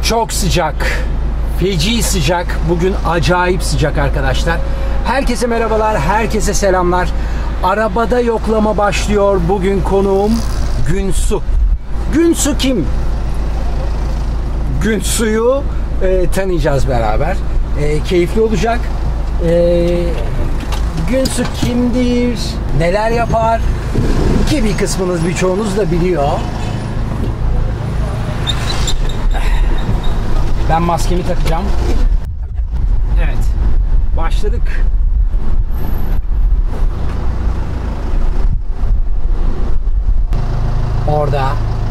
Çok sıcak. Feci sıcak. Bugün acayip sıcak arkadaşlar. Herkese merhabalar, herkese selamlar. Arabada yoklama başlıyor. Bugün konuğum Günsu. Günsu kim? Günsu'yu tanıyacağız beraber. Keyifli olacak. Günsu kimdir? Neler yapar? Ki bir kısmınız, birçoğunuz da biliyor. Ben maskemi takacağım. Evet. Başladık. Orada.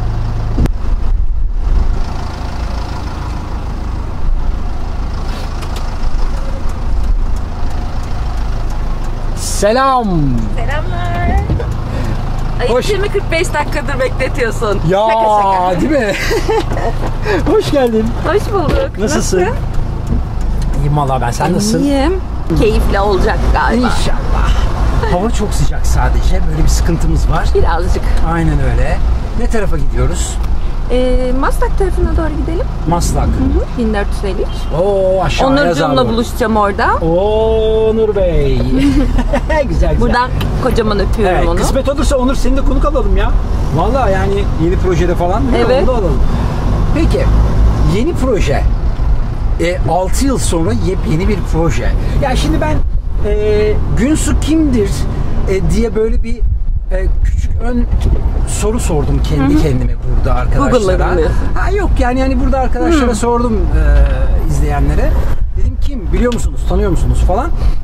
Selam. Selamlar. Hoş. 20-45 dakikadır bekletiyorsun. Ya şaka. değil mi? Hoş geldin. Hoş bulduk. Nasılsın? İyiyim valla ben. Sen nasılsın? İyiyim. Keyifli olacak galiba. İnşallah. Hava çok sıcak sadece. Böyle bir sıkıntımız var. Birazcık. Aynen öyle. Ne tarafa gidiyoruz? Maslak tarafına doğru gidelim. Maslak. 1453. Oo, aşağıya Onurcuğumla buluşacağım orada. Oo, Onur Bey. Güzel güzel. Buradan kocaman öpüyorum Evet, onu. kısmet olursa Onur seni de konuk alalım ya. Vallahi yani yeni projede falan. Evet. Onu da alalım. Peki yeni proje. 6 yıl sonra yepyeni bir proje. Ya şimdi ben Günsu kimdir diye böyle bir küçük ön soru sordum kendi kendime burada arkadaşlara. Google'ladın. Ha yok yani burada arkadaşlara sordum izleyenlere. Dedim kim biliyor musunuz, tanıyor musunuz falan.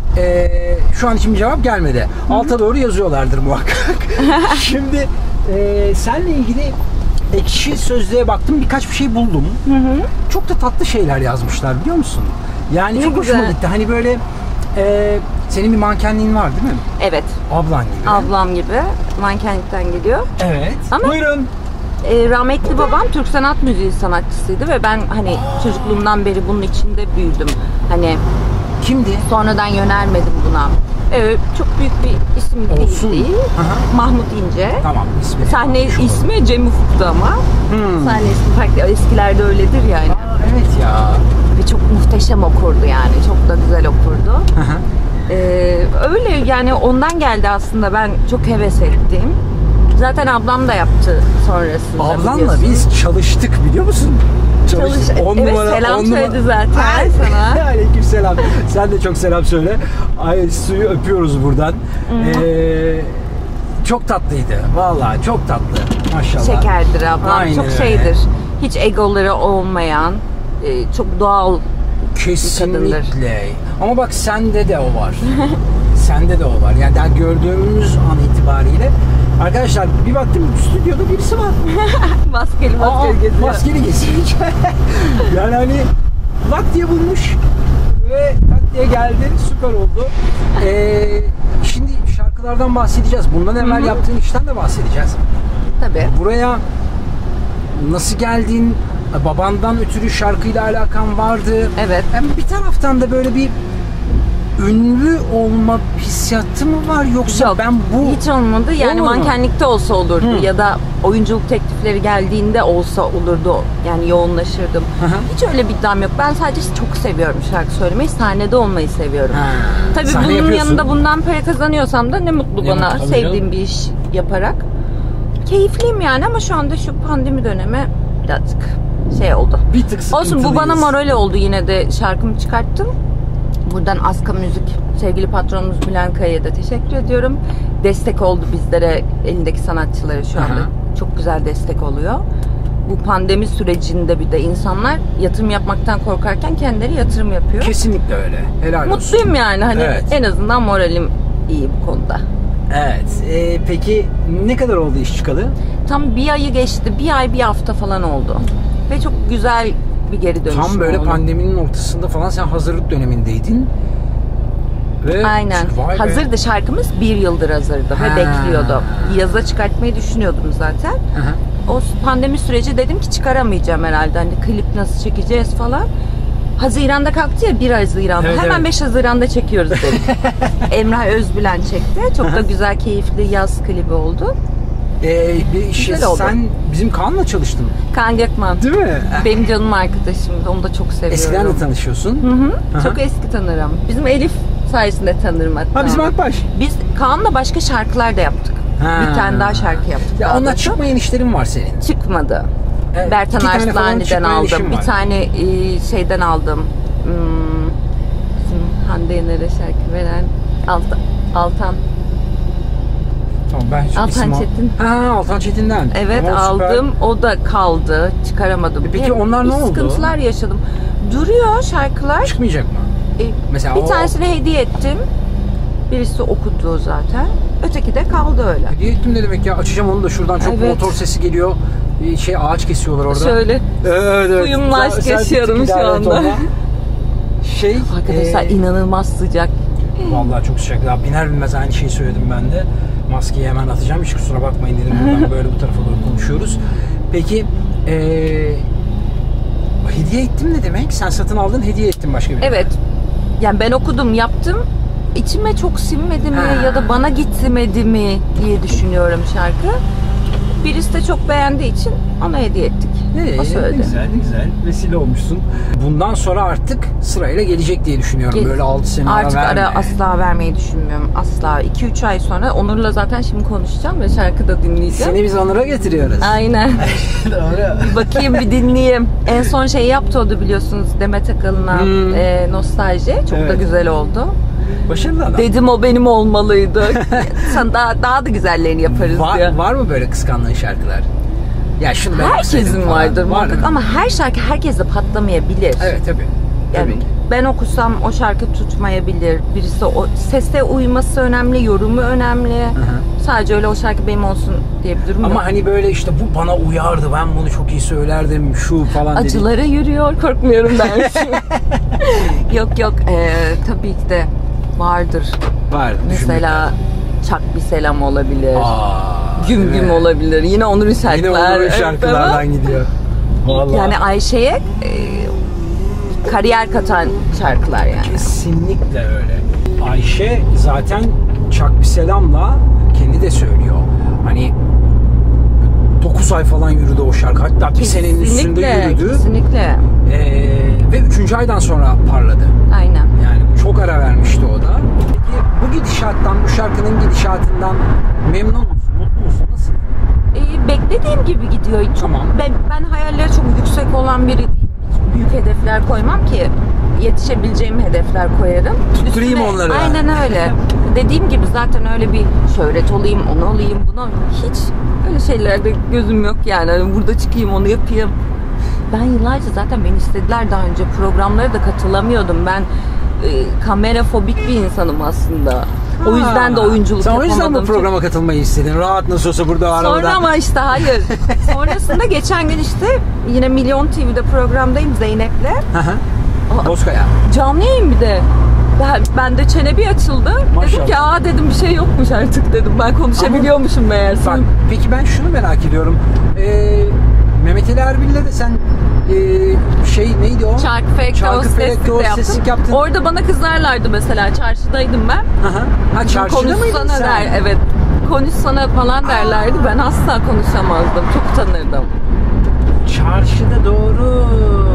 Şu an için bir cevap gelmedi. Alta doğru yazıyorlardır muhakkak. Şimdi seninle ilgili Ekşi Sözlüğe baktım, birkaç bir şey buldum. Çok da tatlı şeyler yazmışlar biliyor musun? Yani Ne çok hoşuma güzel. gitti. Hani böyle senin bir mankenliğin var değil mi? Evet. Ablan gibi. Ablam gibi. Mankenlikten geliyor. Evet. Ama- Buyurun. Rahmetli babam Türk sanat müziği sanatçısıydı ve ben hani çocukluğumdan beri bunun içinde büyüdüm. Hani Kimdi? sonradan yönelmedim buna. Çok büyük bir isim Olsun. değil. Aha. Mahmut İnce. Tamam. ismi. Sahne Şu ismi Cem Ufuk'tu ama. Sahne ismi farklı. Eskilerde öyledir yani. Aa, evet ya. Ve çok muhteşem okurdu yani. Çok da güzel okurdu. Aha. Öyle yani ondan geldi aslında, ben çok heves ettim. Zaten ablam da yaptı sonrasında. Ablanla biliyorsun. biz çalıştık biliyor musun? Çalıştık. Evet, selam söyledi zaten Ay, sana. Aleyküm selam. Sen de çok selam söyle. Ay, suyu öpüyoruz buradan. Çok tatlıydı. Vallahi çok tatlı. Maşallah. Şekerdir ablam. Aynen çok öyle. şeydir. Hiç egoları olmayan, çok doğal. Kesinlikle. Ama bak sende de o var. Sende de o var. Yani daha gördüğümüz an itibariyle arkadaşlar bir baktım stüdyoda birisi var. Maskeli geziyor. Maskeli geziyor. Yani hani lak diye bulmuş ve tak diye geldi. Süper oldu. Şimdi şarkılardan bahsedeceğiz. Bundan evvel yaptığın işten de bahsedeceğiz. Tabii. Buraya nasıl geldin? Babandan ötürü şarkıyla alakan vardı. Evet. Hem bir taraftan da böyle bir ünlü olma hissiyatı mı var yoksa Yok, ben bu hiç olmadı. Yani Olmadı mı? mankenlikte olsa olurdu ya da oyunculuk teklifleri geldiğinde olsa olurdu. Yani yoğunlaşırdım. Hiç öyle bir iddiam yok. Ben sadece çok seviyorum şarkı söylemeyi. Sahnede olmayı seviyorum. Ha, Tabii sahne bunun yapıyorsun. yanında bundan para kazanıyorsam da ne mutlu Ne bana. mutlu, Sevdiğim canım. bir iş yaparak. Keyifliyim yani ama şu anda şu pandemi dönemi birazcık şey oldu. bir tık Olsun, bu bana sıkıntılıyız. moral oldu, yine de şarkımı çıkarttım. Buradan Aska Müzik sevgili patronumuz Bülent Kaya'ya da teşekkür ediyorum. Destek oldu bizlere, elindeki sanatçılara şu anda çok güzel destek oluyor. Bu pandemi sürecinde bir de insanlar yatırım yapmaktan korkarken kendileri yatırım yapıyor. Kesinlikle öyle. Helal olsun. Mutluyum yani, hani Evet. en azından moralim iyi bu konuda. Evet. Peki ne kadar oldu iş çıkalı? Tam bir ayı geçti. Bir ay bir hafta falan oldu. Ve çok güzel bir geri dönüşüm Tam böyle oldu. pandeminin ortasında falan sen hazırlık dönemindeydin. Ve Aynen. vay be. Hazırdı şarkımız, bir yıldır hazırdı ve bekliyordu. Yaza çıkartmayı düşünüyordum zaten. O pandemi süreci dedim ki çıkaramayacağım herhalde. Hani klip nasıl çekeceğiz falan. Haziran'da kalktı ya, 1 Haziran'da. Evet, Hemen evet. 5 Haziran'da çekiyoruz dedim. Emrah Özbülen çekti. Çok da güzel, keyifli yaz klibi oldu. Güzel oldu. Sen bizim Kaan'la çalıştın. Kaan Gökman. Değil mi? Benim canım arkadaşım. Onu da çok seviyorum. Eskiden de tanışıyorsun. Hı. Çok eski tanırım. Bizim Elif sayesinde tanırım hatta. Ha, bizim Akbaş. Biz Kaan'la başka şarkılar da yaptık. Ha. Bir tane daha şarkı yaptık. Ya daha onunla doğrusu. çıkmayan işlerin var senin. Çıkmadı. Evet, Bertan 2 tane falan Arslan'dan çıkmayan işim aldım. var. Bir tane şeyden aldım. Bizim Hande Yener'e şarkı veren Altan. Tamam, ben Altan isim Çetin. Ha, Altan Çetin'den. Evet, Tamam, süper. aldım. O da kaldı. Çıkaramadım. Peki onlar ne oldu? Sıkıntılar yaşadım. Duruyor şarkılar. Çıkmayacak mı? Mesela Bir o- tanesini hediye ettim. Birisi okudu zaten. Öteki de kaldı öyle. Hediye ettim ne demek ya? Açacağım onu da şuradan çok Evet. motor sesi geliyor. Ağaç kesiyorlar orada. Şöyle Evet. suyumla aşk Sen yaşıyorum idare şu et anda. ona. Arkadaşlar inanılmaz sıcak. Vallahi çok sıcak. Ya biner binmez aynı şeyi söyledim ben de. Maskeyi hemen atacağım. Hiç kusura bakmayın dedim. Buradan böyle bu tarafa doğru konuşuyoruz. Peki hediye ettim ne demek? Sen satın aldın, hediye ettin başka birine. Evet. Yani ben okudum, yaptım. İçime çok sinmedi mi ya da bana gitmedi mi diye düşünüyorum şarkı. Birisi de çok beğendiği için ona hediye ettik. O söyledi. Ne güzel. Vesile olmuşsun. Bundan sonra artık sırayla gelecek diye düşünüyorum. Böyle 6 sene Artık ara verme. ara asla vermeyi düşünmüyorum. Asla. 2-3 ay sonra Onur'la zaten şimdi konuşacağım ve şarkı da dinleyeceğim. Seni biz Onur'a getiriyoruz. Aynen. Doğru. Bir bakayım, bir dinleyeyim. En son şeyi yaptı o da biliyorsunuz. Demet Akalın'a nostalji. Çok da Evet. güzel oldu. Başarılı adam. Dedim o benim olmalıydı. Sen daha da güzellerini yaparız diye. Var mı böyle kıskandığın şarkılar? Ya şunu ben Herkesin yapsaydım falan. vardır Var muhakkak mı? ama her şarkı herkesle patlamayabilir. Evet tabii. Yani Tabii ki. ben okusam o şarkı tutmayabilir. Birisi o sese uyması önemli, yorumu önemli. Sadece öyle o şarkı benim olsun diye bir durum yok. Ama hani böyle işte bu bana uyardı, ben bunu çok iyi söylerdim, şu falan dedi. Acılara yürüyor, korkmuyorum dersin. Yok tabii ki de vardır. Var. Mesela Çak bir selam olabilir. Güm değil güm mi? olabilir. Yine Onur'un şarkılar. Yine Onur'un Evet, şarkılardan tamam. gidiyor. Vallahi. Yani Ayşe'ye kariyer katan şarkılar yani. Kesinlikle öyle. Ayşe zaten Çak bir selamla kendi de söylüyor. Hani 9 ay falan yürüdü o şarkı. Hatta bir senenin üstünde yürüdü. Kesinlikle. Ve 3. aydan sonra parladı. Aynen. Yani çok ara vermişti o da. Peki bu gidişattan, bu şarkının gidişatından memnun musun? Mutlu musun? Nasıl? Beklediğim gibi gidiyor. Çok, Tamam. ben hayalleri çok yüksek olan biri değilim. Hiç büyük hedefler koymam ki. Yetişebileceğim hedefler koyarım. Tutturayım Üstüne- onları. Aynen öyle. Dediğim gibi zaten öyle bir şöhret olayım, onu olayım, bunu hiç öyle şeylerde gözüm yok yani. Hani burada çıkayım, onu yapayım. Ben yıllarca zaten beni istediler daha önce. Programlara da katılamıyordum. Ben kamerafobik bir insanım aslında. O yüzden de oyunculuk Sen o yapamadım. yüzden bu programa katılmayı istedin. Rahat nasıl olsa burada arabada. Sonra ama işte hayır. Sonrasında geçen gün işte yine Milyon TV'de programdayım Zeynep'le. Bozkaya. Canlı yayın bir de. Ben de çene bir açıldı. Maşallah. Dedim ki dedim bir şey yokmuş artık dedim. Ben konuşabiliyormuşum meğerse. Bak, peki ben şunu merak ediyorum. Mehmet Ali Erbil'le de sen neydi o? Çarkıfelek'te hosteslik yaptın. Orada bana kızarlardı mesela. Çarşıdaydım ben. Ha, çarşıda mıydın sen? Evet. Konuşsana falan derlerdi. Ben asla konuşamazdım. Çok utanırdım. Çarşıda, doğru.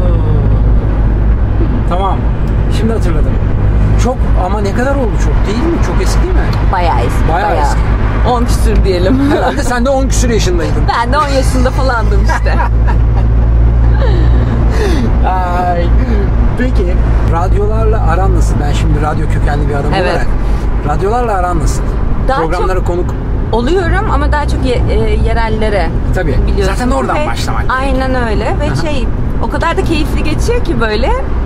Tamam. Şimdi hatırladım. Çok ama ne kadar oldu, çok değil mi? Çok eski değil mi? Bayağı eski. Bayağı eski. 10 küsür diyelim. Herhalde sen de 10 küsur yaşındaydın. Ben de 10 yaşında falandım işte. Ay. Peki radyolarla aran nasıl? Ben şimdi radyo kökenli bir adam olarak. Radyolarla aran nasıl? Daha Programlara çok konuk. oluyorum ama daha çok yerellere. Tabii. Biliyorsun. Zaten oradan başlamak. Aynen öyle ve o kadar da keyifli geçiyor ki böyle.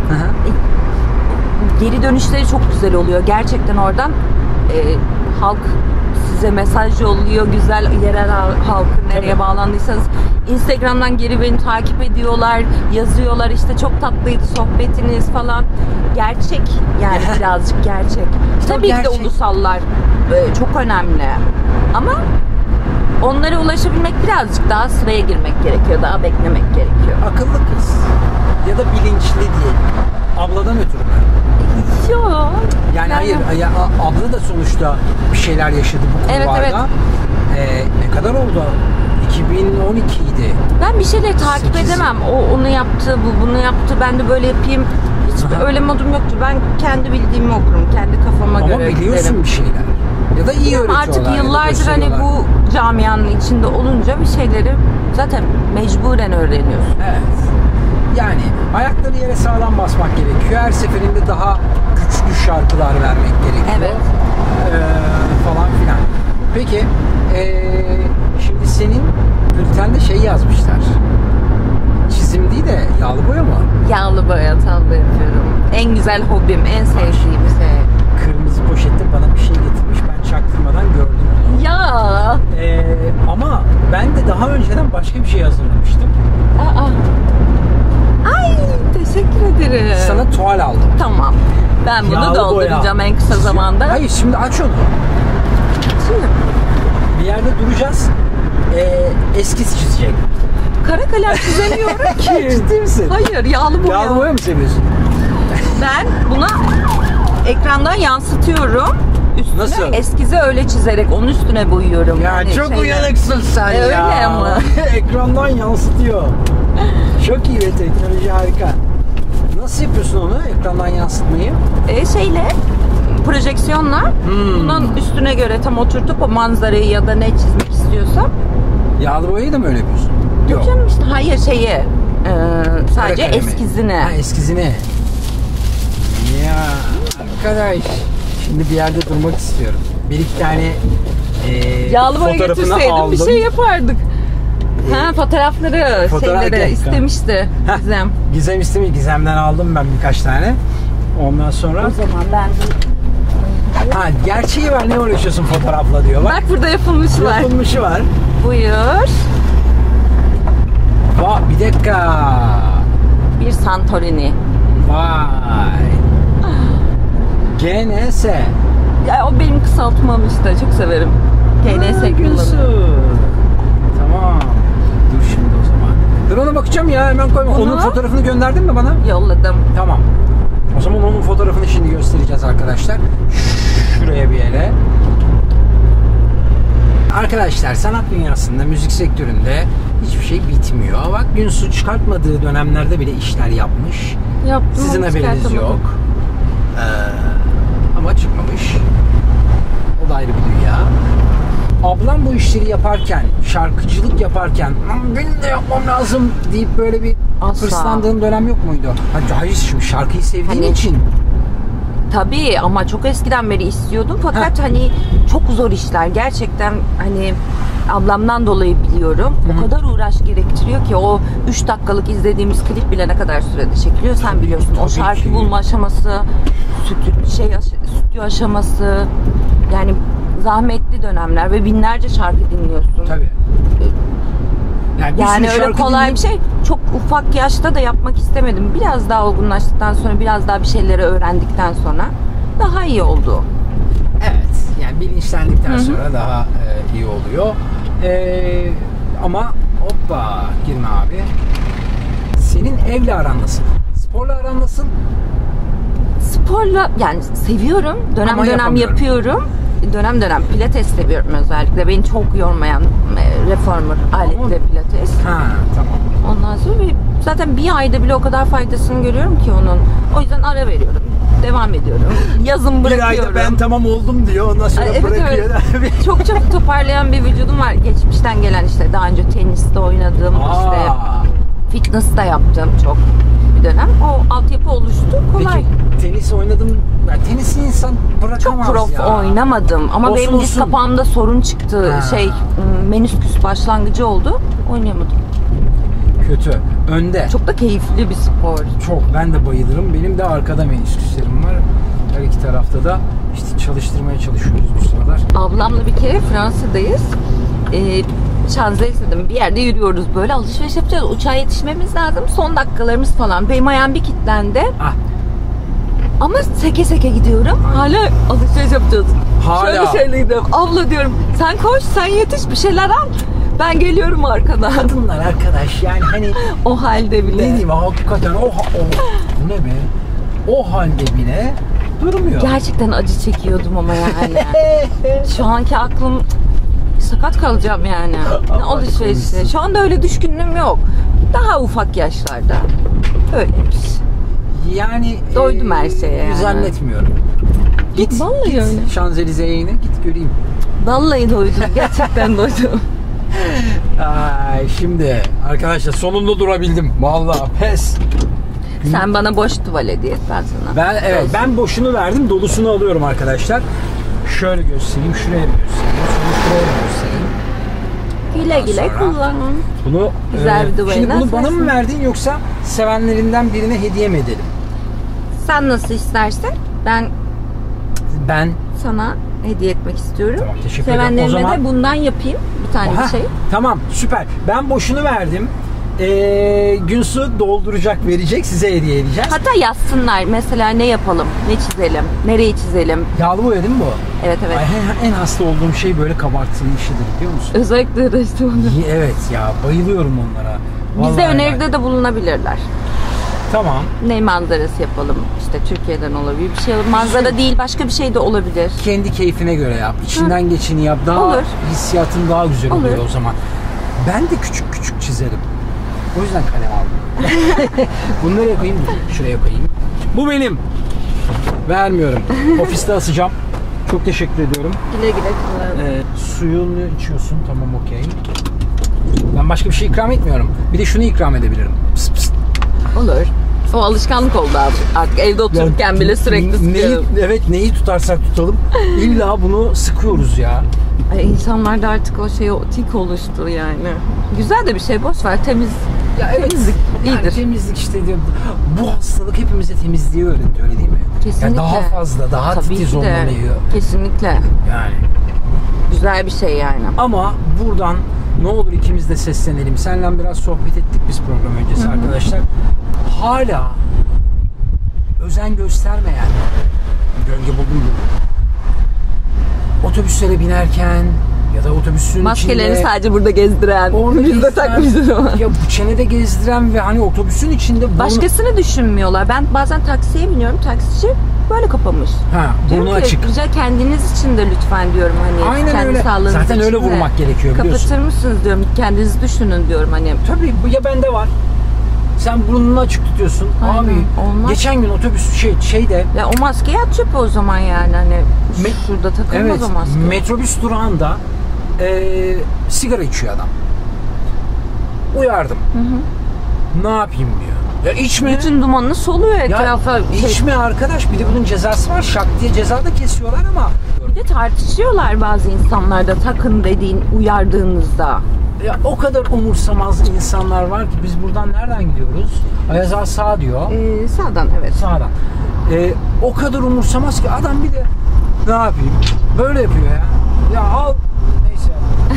Geri dönüşleri çok güzel oluyor. Gerçekten oradan halk size mesaj yolluyor. Güzel yerel halkın nereye bağlandıysanız. Instagram'dan geri beni takip ediyorlar. Yazıyorlar işte çok tatlıydı sohbetiniz falan. Gerçek yani birazcık gerçek. Tabii ki de ulusallar çok önemli. Ama onlara ulaşabilmek birazcık daha sıraya girmek gerekiyor. Daha beklemek gerekiyor. Akıllı kız. Ya da bilinçli diyelim. Abladan ötürü mü? Yok. Yani hayır. Abla da sonuçta bir şeyler yaşadı bu konularda. Evet. Ne kadar oldu? 2012 idi. Ben bir şeyleri takip 8. edemem. O onu yaptı, bu bunu yaptı. Ben de böyle yapayım. Hiç Aha. öyle modum yoktur. Ben kendi bildiğimi okurum. Kendi kafama Ama göre biliyorsun giderim. bir şeyler. Ya da iyi Ama öğretiyorlar. artık ya da yıllardır hani gösteriyorlar. bu camianın içinde olunca bir şeyleri zaten mecburen öğreniyorsun. Evet. Yani ayakları yere sağlam basmak gerekiyor. Her seferinde daha güçlü şarkılar vermek gerekiyor. Evet. Falan filan. Peki şimdi senin bültende şey yazmışlar. Çizim değil de yağlı boya mı? Yağlı boya tablo yapıyorum. En güzel hobim, en sevdiğim şey. Kırmızı poşette bana bir şey getirmiş. Ben çaktırmadan gördüm onu. Ya. Ama ben de daha önceden başka bir şey hazırlamıştım. Aa. Ay, teşekkür ederim. Sana tuval aldım. Tamam. Ben bunu Yağlı dolduracağım boya. en kısa zamanda. Hayır, şimdi aç onu. Şimdi, Bir yerde duracağız. Eskiz çizecek. kara kalem çizemiyorum ki. Ciddi misin? Hayır, yağlı boya. Yağlı boya mı seviyorsun? Ben buna ekrandan yansıtıyorum. Üstüne Nasıl? eskizi öyle çizerek onun üstüne boyuyorum. Ya Hani çok şeyler. uyanıksın sen ya. Öyle ama. Ekrandan yansıtıyor. Çok iyi ve teknoloji harika. Nasıl yapıyorsun onu, ekrandan yansıtmayı? Şeyle projeksiyonla bunun üstüne göre tam oturtup o manzarayı ya da ne çizmek istiyorsam. Yağlı boyayı da mı öyle yapıyorsun? Yok canım işte hayır sadece Kara kalemi. eskizini. Ha, eskizini. Ya arkadaş, şimdi bir yerde durmak istiyorum. Bir iki tane Yağlı boya fotoğrafını getirseydim aldım. bir şey yapardık. Fotoğrafları şeyleri Heh. istemişti Heh, Gizem. Gizem istemiş. Gizem'den aldım ben birkaç tane. Ondan sonra O zaman ben gerçeği var, ne uğraşıyorsun fotoğrafla diyor. Bak, bak burada yapılmış var. yapılmışı var. Buyur. Bir dakika. Bir Santorini. Vay. GNS. Ya o benim kısaltmam işte. Çok severim. GNS kullanıyorum. Tamam. Dur şimdi o zaman. Dur, ona bakacağım ya, hemen koyma. Onu- Onun fotoğrafını gönderdin mi bana? Yolladım. Tamam. O zaman onun fotoğrafını şimdi göstereceğiz arkadaşlar. Şuraya bir yere. Arkadaşlar, sanat dünyasında, müzik sektöründe hiçbir şey bitmiyor. Bak, Günsu çıkartmadığı dönemlerde bile işler yapmış. Yaptım. Sizin ama haberiniz çıkartamadım. yok. Ama çıkmamış. O da ayrı bir dünya. Ablam bu işleri yaparken, şarkıcılık yaparken benim de yapmam lazım deyip böyle bir Asla. hırslandığın dönem yok muydu? Hayır, şimdi şarkıyı sevdiğin Hani- için. Tabii ama çok eskiden beri istiyordum fakat hani çok zor işler gerçekten, hani ablamdan dolayı biliyorum. O kadar uğraş gerektiriyor ki o 3 dakikalık izlediğimiz klip bile ne kadar sürede çekiliyor sen biliyorsun. O tabii şarkı ki. bulma aşaması, stüdyo aşaması, yani zahmetli dönemler ve binlerce şarkı dinliyorsun. Tabii. Yani, bir Yani sürü öyle şarkı kolay bir dinleyip- şey. Çok ufak yaşta da yapmak istemedim. Biraz daha olgunlaştıktan sonra, biraz daha bir şeyleri öğrendikten sonra daha iyi oldu. Evet. Yani bilinçlendikten sonra daha iyi oluyor. Ama hoppa, girme abi. Senin evle aran nasıl? Sporla aran nasıl? Sporla yani seviyorum. Dönem Ama dönem yapamıyorum. yapıyorum. Dönem dönem pilates seviyorum özellikle. Beni çok yormayan reformer aletli pilates. Ha, tamam. Ondan sonra zaten bir ayda bile o kadar faydasını görüyorum ki onun. O yüzden ara veriyorum. Devam ediyorum. Yazın bırakıyorum. Bir ayda ben tamam oldum diyor. Ondan sonra Evet, bırakıyor. Çok çok toparlayan bir vücudum var. Geçmişten gelen işte daha önce teniste oynadım, işte fitness da yaptım çok bir dönem. O altyapı oluştu. Kolay. Peki tenis oynadım. Ya, tenisi insan Çok bırakamaz prof ya. oynamadım ama Olsun, benim diz olsun. kapağımda sorun çıktı. Ha. Menisküs başlangıcı oldu. Oynayamadım. Kötü. Önde. Çok da keyifli bir spor. Çok. Ben de bayılırım. Benim de arkada menisküslerim var. Her iki tarafta da işte çalıştırmaya çalışıyoruz bu sıralar. Ablamla bir kere Fransa'dayız. Şanzelize'de bir yerde yürüyoruz böyle, alışveriş yapacağız. Uçağa yetişmemiz lazım. Son dakikalarımız falan. Benim ayağım bir kilitlendi. Ah. Ama seke seke gidiyorum. Hala alışveriş yapacağız. Hala. Şöyle gidiyorum. Abla diyorum, sen koş, sen yetiş, bir şeyler al. Ben geliyorum arkadan. Kadınlar arkadaş, yani hani O halde ne bile. diyeyim, hakikaten bu ne be? O halde bile durmuyor. Gerçekten acı çekiyordum ama yani. Şu anki aklım sakat kalacağım yani. Ne Allah alışverişi. korusun. Şu anda öyle düşkünlüğüm yok. Daha ufak yaşlarda. Öyleymiş. Yani Doydum her şeye yani. Zannetmiyorum. Git, Vallahi git öyle. Şanzelize'ye yine git göreyim. Vallahi doydum. Gerçekten doydum. Ay, şimdi arkadaşlar sonunda durabildim. Vallahi pes. Sen bana boş tuval hediye et, ben sana. Ben boşunu verdim, dolusunu alıyorum arkadaşlar. Şöyle göstereyim, şuraya bir göstereyim, sonra şuraya bir göstereyim. Güle güle sonra- kullan. Bunu Güzel bir duvarı şimdi bunu nasıl bana mı versin? verdin yoksa sevenlerinden birine hediye mi edelim? Sen nasıl istersen Ben sana hediye etmek istiyorum. Tamam, teşekkür ederim. Sevenlerime O zaman- de bundan yapayım bir tane Aha, bir şey. tamam, süper. Ben boşunu verdim. Günsu dolduracak, verecek, size hediye edeceğiz. Hatta yazsınlar mesela ne yapalım, ne çizelim, nereyi çizelim. Yağlı boya değil mi bu? Evet evet. Ay, en hasta olduğum şey böyle kabartılmışıdır, biliyor musun? Özellikle de işte onu. Evet ya, bayılıyorum onlara. Bize Vallahi öneride de bulunabilirler. Tamam. Ne manzarası yapalım? İşte Türkiye'den olabilir bir şey. Manzara değil başka bir şey de olabilir. Kendi keyfine göre yap. İçinden geçeni yap. Daha Olur. hissiyatın daha güzel Olur. oluyor o zaman. Ben de küçük küçük çizerim. O yüzden kalem aldım. Bunu nereye koyayım? Şuraya koyayım. Bu benim. Vermiyorum. Ofiste asacağım. Çok teşekkür ediyorum. Güle güle kullan. Suyunu içiyorsun. Tamam, okey. Ben başka bir şey ikram etmiyorum. Bir de şunu ikram edebilirim. Pıs pıs. Olur. O alışkanlık oldu abi. Artık evde otururken bile sürekli sıkıyorum. Neyi tutarsak tutalım. İlla bunu sıkıyoruz ya. Ay, insanlarda artık o şey, o tik oluştu yani. Güzel de bir şey, boş ver, temiz. Ya evet, Temizlik yani iyidir. temizlik işte diyor. Bu hastalık hepimize temizliği öğretti, öyle değil mi? Kesinlikle. Yani daha fazla, daha Tabii titiz ki de. olmalıyı. Kesinlikle. Yani. Güzel bir şey yani. Ama buradan ne olur ikimiz de seslenelim. Seninle biraz sohbet ettik biz program öncesi arkadaşlar. Hala özen göstermeyen, gölge buldum mu? Otobüslere binerken ya da otobüsün Maskelerini içinde sadece burada gezdiren. onu Biz de gezdiren, takmışız ama. ya bu çenede gezdiren ve hani otobüsün içinde burnu, Başkasını düşünmüyorlar. Ben bazen taksiye biniyorum. Taksici böyle kapamış. burnu Diyorum ki, açık. rica kendiniz için de lütfen diyorum hani. Aynen kendi öyle. sağlığınız Zaten öyle için de. vurmak gerekiyor, biliyorsun. Kapatır mısınız diyorum. Kendinizi düşünün diyorum hani. Tabii bu ya bende var. Sen burnunu açık tutuyorsun. Aynen, Abi olmaz. geçen gün otobüs şeyde Ya o maskeyi at çöpe o zaman yani hani. Şurada takılmaz o maske. metrobüs durağında sigara içiyor adam. Uyardım. Ne yapayım diyor. Ya içme. Bütün dumanını soluyor etrafa. Ya içme arkadaş. Bir de bunun cezası var. Şak diye ceza da kesiyorlar ama. Bir de tartışıyorlar bazı insanlarda takın dediğin, uyardığınızda. Ya o kadar umursamaz insanlar var ki biz buradan nereden gidiyoruz? Ayaz Ağa sağ diyor. Sağdan evet. Sağdan. O kadar umursamaz ki adam, bir de ne yapayım? Böyle yapıyor ya. Ya al. Neyse.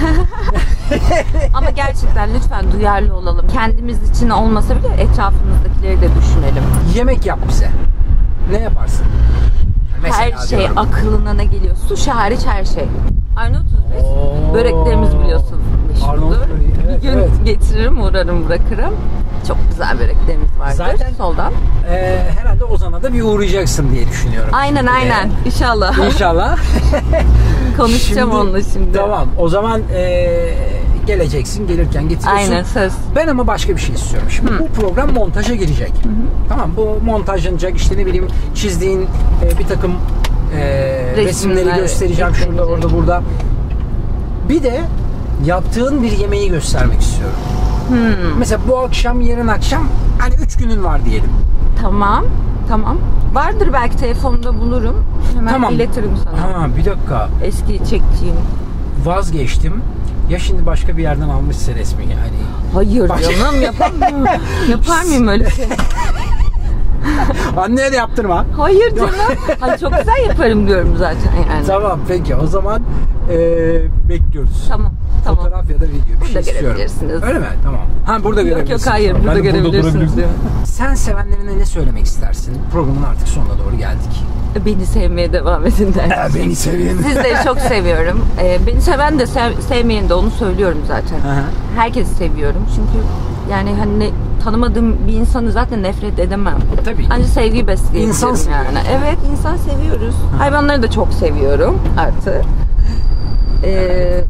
Ama gerçekten lütfen duyarlı olalım. Kendimiz için olmasa bile etrafımızdakileri de düşünelim. Yemek yap bize. Ne yaparsın? Mesela Her şey diyorum. aklına ne geliyor? Sushi hariç her şey. Arnavutuz biz. Oo. Böreklerimiz biliyorsun Arnavut meşhurdur. böreği, evet, Bir gün evet. getiririm, uğrarım, bırakırım. Çok güzel böreklerimiz vardır. Zaten- soldan. Herhalde Ozan'a da bir uğrayacaksın diye düşünüyorum. Aynen aynen. İnşallah. İnşallah. Konuşacağım onunla şimdi. Tamam. O zaman geleceksin. Gelirken getiriyorsun. Aynen, söz. Ben ama başka bir şey istiyorum. Şimdi bu program montaja girecek. Tamam, bu montajlanacak. İşte ne bileyim, çizdiğin bir takım resimleri göstereceğim. Şurada, eklenecek. orada, burada. Bir de yaptığın bir yemeği göstermek istiyorum. Mesela bu akşam, yarın akşam, hani 3 günün var diyelim. Tamam. Tamam. Vardır belki, telefonda bulurum. Hemen Tamam. iletirim sana. Ha, bir dakika. Eski çektiğim. Vazgeçtim. Ya şimdi başka bir yerden almışsa resmi yani. Hayır Bak- canım, yapamam. Yapar mıyım öyle şey? Anneye de yaptırma. Hayır canım. Hayır, çok güzel yaparım diyorum zaten yani. Tamam, peki o zaman bekliyoruz. Tamam. Tamam. Fotoğraf ya da video bir Burada şey istiyorum. görebilirsiniz. Öyle mi? Tamam. Ha, burada Yok görebilirsiniz. yok hayır, Ben de burada görebilirsiniz durabilirim. diyor. Sen sevenlerine ne söylemek istersin? Programın artık sonuna doğru geldik. Beni sevmeye devam edin der. Beni sevin. Sizleri çok seviyorum. Beni seven de sevmeyen de, onu söylüyorum zaten. Hı hı. Herkesi seviyorum çünkü yani hani tanımadığım bir insanı zaten nefret edemem. Tabii. Ancak sevgi İnsan besleyebilirim seviyoruz. yani. Evet, insan seviyoruz. Hayvanları da çok seviyorum artık.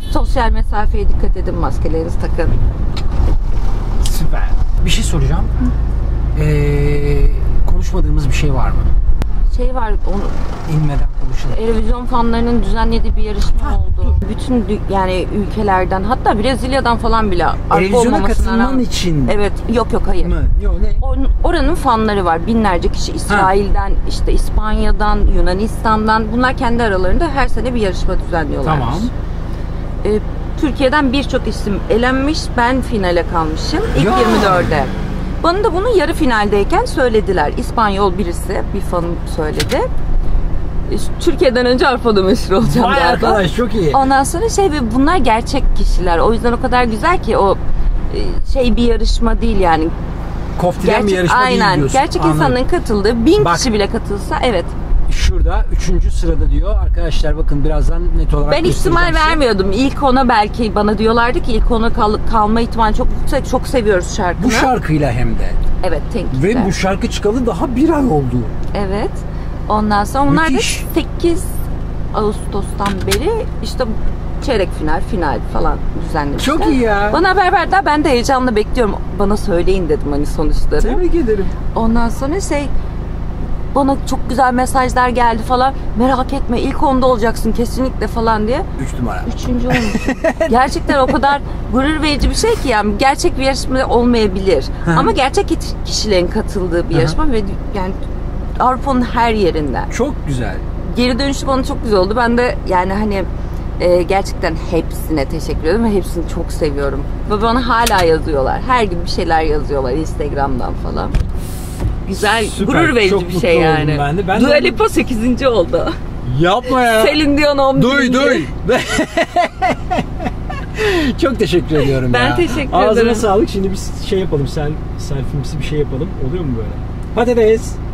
Sosyal mesafeye dikkat edin, maskelerinizi takın. Süper. Bir şey soracağım. Konuşmadığımız bir şey var mı? Şey var, onu İnmeden konuşalım. Erevizyon fanlarının düzenlediği bir yarışma oldu. Bütün yani ülkelerden, hatta Brezilya'dan falan bile. Erevizyona katılman için. Evet, yok hayır. Mı? Yok, ne? Oranın fanları var. Binlerce kişi İsrail'den, işte İspanya'dan, Yunanistan'dan. Bunlar kendi aralarında her sene bir yarışma düzenliyorlarmış. Tamam. Türkiye'den birçok isim elenmiş. Ben finale kalmışım. İlk 24'e. Bana da bunu yarı finaldeyken söylediler. İspanyol birisi, bir fanım söyledi. Türkiye'den önce Avrupa'da meşhur olacağım galiba. Vay arkadaş, çok iyi. Ondan sonra bunlar gerçek kişiler. O yüzden o kadar güzel ki o bir yarışma değil yani. Koftilen bir yarışma değil diyorsun. Gerçek insanların katıldığı 1000 kişi bile katılsa, evet. Şurada 3. sırada diyor. Arkadaşlar bakın birazdan net olarak ben ihtimal vermiyordum. İlk ona belki bana diyorlardı ki ilk ona kalma ihtimali çok yüksek. Çok seviyoruz şarkını. Bu şarkıyla hem de. Evet, Ve bu şarkı çıkalı daha bir ay oldu. Evet. Ondan sonra onlar da Müthiş. 8 Ağustos'tan beri işte çeyrek final falan düzenlemişler. Çok iyi ya. Bana haber verdiler. Ben de heyecanla bekliyorum. Bana söyleyin dedim hani sonuçları. Tebrik ederim. Ondan sonra bana çok güzel mesajlar geldi falan. Merak etme, ilk 10'da olacaksın kesinlikle falan diye. 3 numara. 3. olmuşum. Gerçekten o kadar gurur verici bir şey ki yani gerçek bir yarışma olmayabilir. Ama gerçek kişilerin katıldığı bir yarışma ve yani Avrupa'nın her yerinden. Çok güzel. Geri dönüşü bana çok güzel oldu. Ben de yani hani gerçekten hepsine teşekkür ederim ve hepsini çok seviyorum. Ve bana hala yazıyorlar. Her gün bir şeyler yazıyorlar Instagram'dan falan. Güzel, Süper, gurur verici çok bir şey yani. Ben Dua Lipa 8. oldu. Yapma ya. Selin Dion 11. Duy. Çok teşekkür ediyorum ben ya. teşekkür ederim. Ağzına sağlık. Şimdi bir şey yapalım. Selfie'msi bir şey yapalım. Oluyor mu böyle? Patates.